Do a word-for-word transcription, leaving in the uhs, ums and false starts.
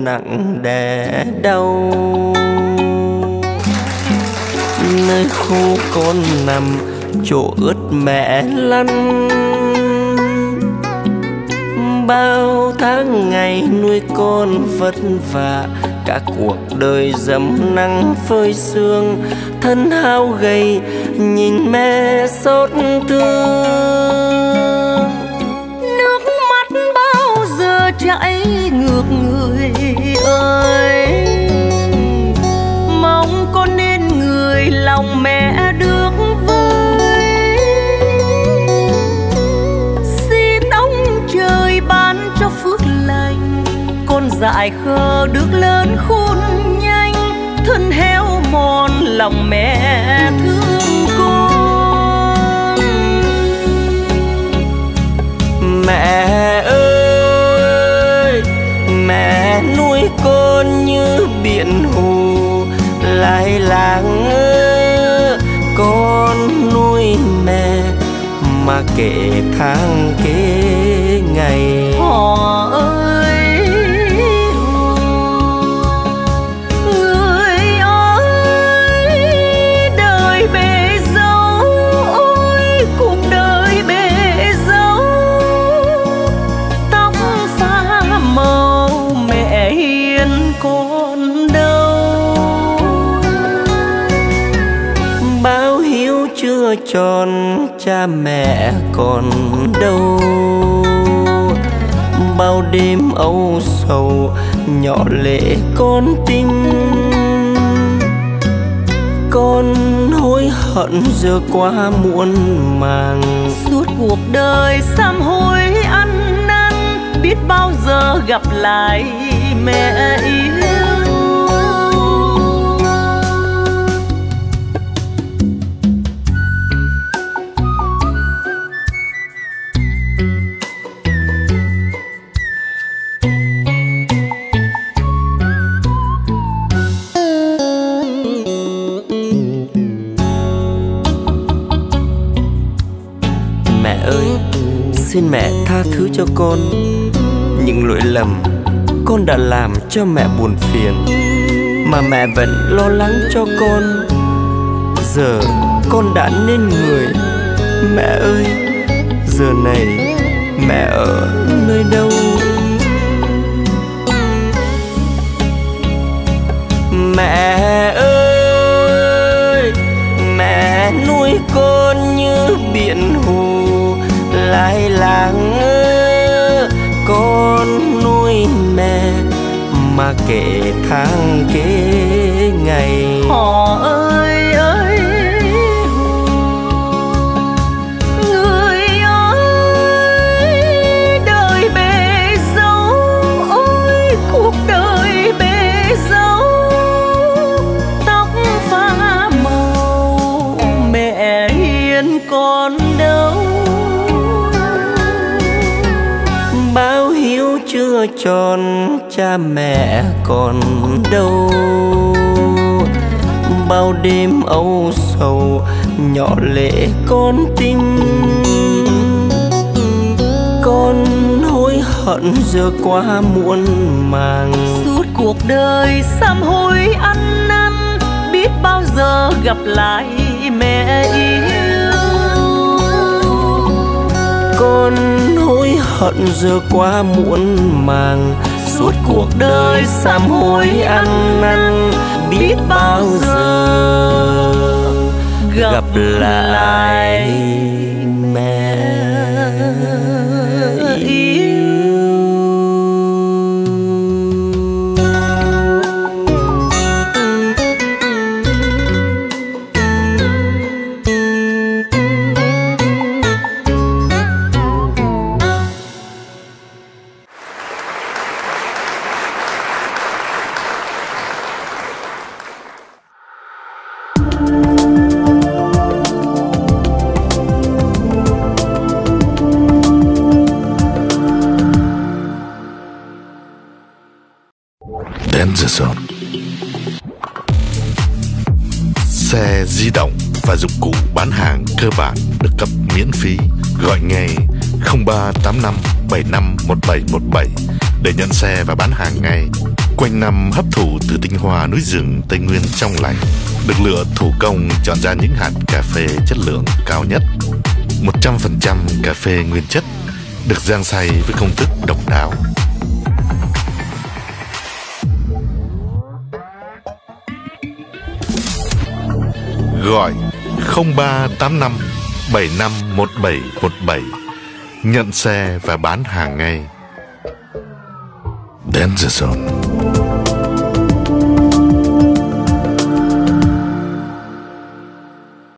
nặng đè đau. Nơi khu con nằm chỗ ướt mẹ lăn, bao tháng ngày nuôi con vất vả, cả cuộc đời dầm nắng phơi sương, thân hao gầy nhìn mẹ xót thương. Nước mắt bao giờ chảy ngược người ơi, mong con nên người lòng mẹ được vơi. Xin ông trời ban cho phước lành, con dại khờ được lớn khôn nhanh, thân héo mòn lòng mẹ thương con. Mẹ ơi, mẹ nuôi con như biển hồ lai láng, con nuôi mẹ mà kể tháng kể ngày. Họ ơi, người ơi, đời bể dâu, ôi cuộc đời bể dâu. Tóc pha màu mẹ hiền con đâu, báo hiếu chưa tròn cha mẹ còn đâu. Bao đêm âu sầu nhỏ lệ con tim, con hối hận giờ quá muộn màng. Suốt cuộc đời sám hối ăn năn, biết bao giờ gặp lại mẹ yêu. Xin mẹ tha thứ cho con những lỗi lầm con đã làm cho mẹ buồn phiền, mà mẹ vẫn lo lắng cho con. Giờ con đã nên người, mẹ ơi, giờ này mẹ ở nơi đâu? Mẹ ơi, mẹ nuôi con như biển hồ lai láng, con nuôi mẹ mà kể tháng kể ngày. Họ ơi ơi, người ơi, đời bể dâu, ôi cuộc đời bể dâu. Tóc pha màu mẹ hiền con đâu, báo hiếu chưa tròn cha mẹ còn đâu. Bao đêm âu sầu nhỏ lệ con tim, con hối hận giờ quá muộn màng. Suốt cuộc đời sám hối ăn năn, biết bao giờ gặp lại mẹ yêu. Con hối hận giờ quá muộn màng, suốt cuộc đời sám hối ăn năn, biết bao giờ gặp lại mẹ yêu. Denzerson. Xe di động và dụng cụ bán hàng cơ bản được cấp miễn phí. Gọi ngay không ba tám năm bảy năm một bảy một bảy để nhận xe và bán hàng ngay. Quanh năm hấp thụ từ tinh hoa núi rừng Tây Nguyên trong lành, được lựa thủ công chọn ra những hạt cà phê chất lượng cao nhất. một trăm phần trăm cà phê nguyên chất, được rang xay với công thức độc đáo. Gọi không ba tám năm bảy năm một bảy một bảy, nhận xe và bán hàng ngay. Danger Zone.